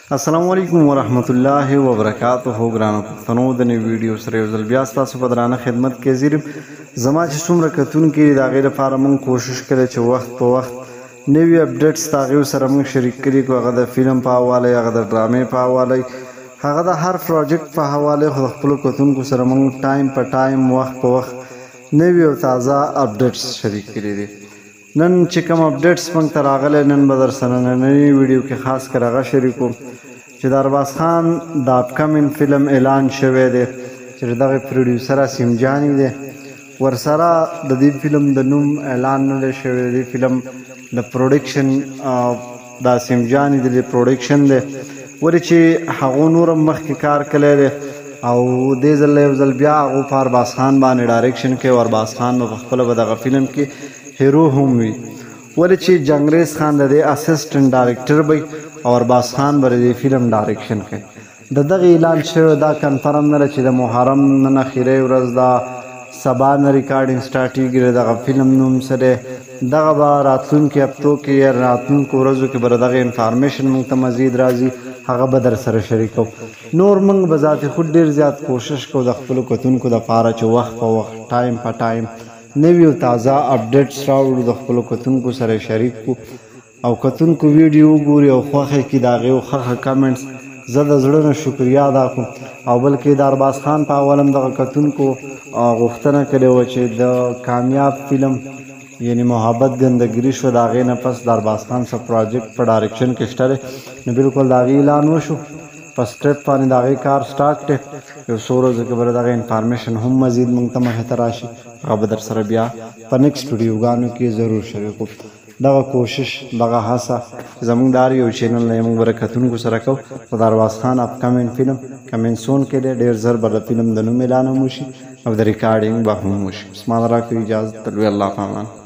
السلام علیکم ورحمت الله وبرکاته. ګرانو پښتنو د نوې ویډیو سره یو ځل بیا ستاسو په درانه خدمت کې حاضر یم. زما چې څومره کتونکي د هغې لپاره موږ کوشش کړی چې وخت په وخت نوي اپډیټس د هغې سره موږ شریک کړي کړو، هغه د فلم په حواله، هغه د ډرامې په حواله، هغه د هر پروجیکټ په حواله. خو د خپلو کتونکو سره موږ ټایم په ټایم، وخت په وخت نوي او تازه اپډیټس شریک کړي دي. نن چې کوم اپډیټس موږ ته راغلی، نن به در سره نننۍ ویډیو کې خاص کر هغه شریکوم چې د ارباز خان د اپکمنګ فلم اعلان شوی دی چې دغه پروډیوسر اسیم جانی دی. ورسره د دې فلم د نوم اعلان نه دی شوی. د دې فلم د پروډکشن د اسیم جانی د پروډکشن دی، ولې چې هغو نور مخکې کار کړی دی او دې ځل یو ځل بیا هغو په ارباز خان باندې ډایرکشن کوي او ارباز خان به پخپله به دغه فلم کې هیرو هم وي، ولې چې جنګریز خان د دې اسسټنټ ډایرکټر وي او ارباز خان به د دې فلم ډایرکشن کوي. د دغه اعلان شوی دا کنفرم نه ده چې د محرم نن اخرۍ ورځ ده، سبا نه ریکارډینګ سټارټ کېږي د دغه فلم نوم څه دی. دغه به راتلونکي هفتو کې یا راتلونکو ورځو کې به دغه انفارمیشن موږ ته مزید راځي، هغه به در سره شریکو. نور موږ به ذات خود ډېر زیات کوشش کوو د خپلو کتونکو دپاره چې وخت په وخت، ټایم په ټایم نوي او تازه اپډیټس راوړو، د خپلو کتونکو سره شریک کړو او کتونکو ویډیو وګوري او خوښه کړي د هغې او ښه کمنټس. زه د زړه نه شکریا ادا کوم. او بلکې د ارباز خان په اول هم دغه کتونکو غوښتنه کړې وه چې د کامیاب فلم یعنی محبت ګندګري شو، د هغې نه پس د ارباز خان څه پروجیکټ په ډایرکشن کې شته دی. نو بلکل د هغې اعلان وشو، په سکرپټ باندې د هغې کار سټارټ دی. یو څو ورځو کې به د هغې انفارمیشن هم مزید موږ ته مخې ته راشي، هغه به در سره بیا په نیکسټ ویډیوګانو کې ضرور شریکو. دغه کوشش، دغه هڅه زموږ د هر یو چینل نه موږ به د کتونکو سره کوو. خو د ارباز خان اپکمنګ فلم کمینګ سون کې دی، ډېر ژر به د فلم د نوم اعلان هم وشي او د ریکارډینګ به هم وشي. زما د راکړو اجازه، تلوي الله په امان.